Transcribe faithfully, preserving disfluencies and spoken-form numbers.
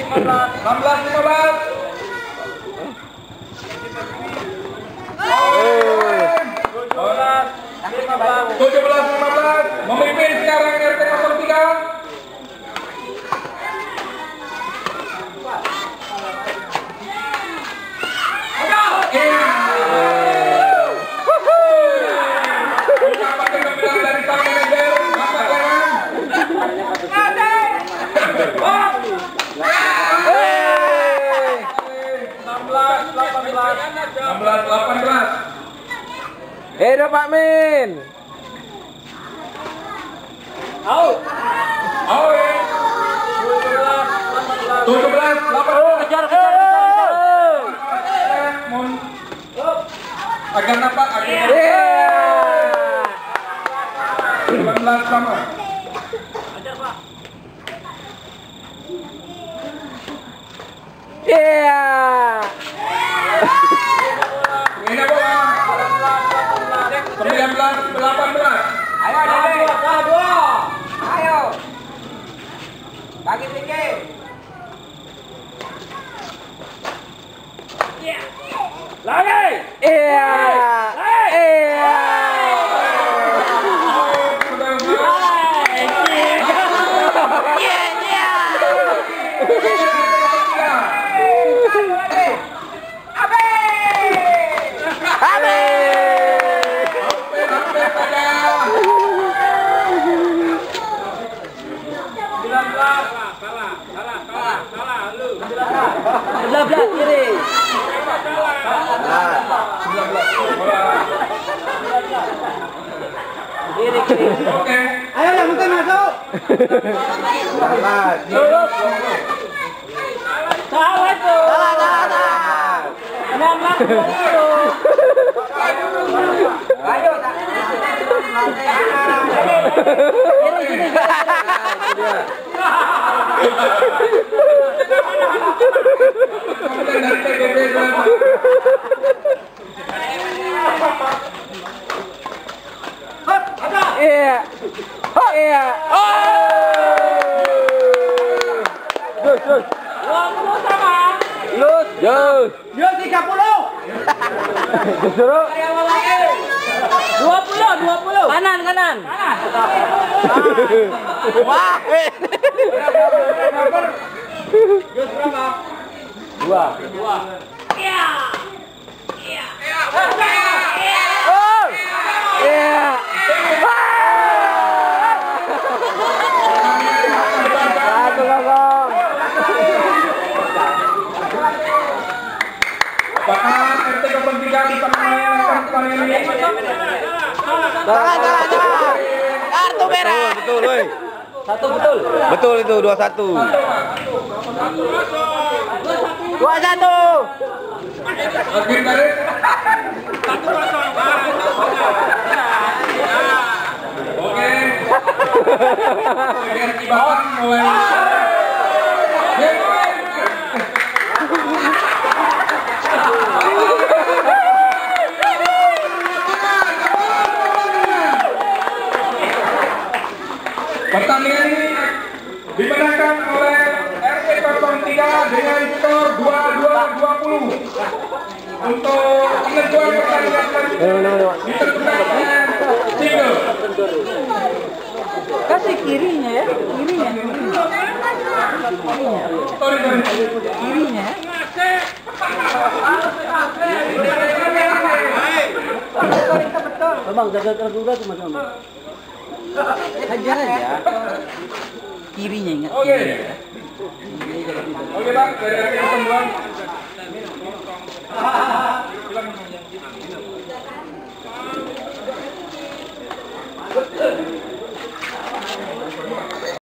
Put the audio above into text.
enam belas lima belas. tujuh belas lima belas. Memimpin sekarang R T nol tiga. enam belas delapan belas. Hidup Pak Min. Out. Out. tujuh belas delapan belas. Kejar kejar kejar. Agar nampak agar. delapan belas sama. Ajar Pak. Iya. Ini bola. sembilan belas delapan belas. Ayo Dede. Dua dua. Ayo. Bagi tinggi. Iya. Lagi. Iya. Iya. Sebelah belah kiri. Kiri kiri. Oke. Ayo yang penting masuk. Salah tuh. Salah salah salah. enam belas dua puluh. Ayo. Kiri kiri. Iya. Iya. Jus, jus. dua puluh sama. Jus, jus. Jus tiga puluh. Jus dulu. dua puluh, dua puluh. Kanan, kanan. Kanan. Wah. Jus berapa? Dua. Dua. Iya. Iya. Iya. Oh. Iya. Satu kosong. Apakah R T nol tiga bisa mengalahkan pertandingan ini? Jangan, jangan, jangan. Kartu merah. Betul, woi. Satu betul. Betul itu dua satu. Dua satu. Akhir tarik. Oke. Biar kibaran mulai. Pertandingan ini dimenangkan oleh R T nol tiga dengan skor dua dua dua puluh. Untuk penentuan pertandingan selanjutnya ditentukan oleh single. Kasih kirinya ya, kirinya. Sorry, sorry. Kirinya. Bang, jaga terduga tuh Mas Bang. Hajar aja. Kirinya ingat. Oke. Oke, Bang, dari akhir pertemuan.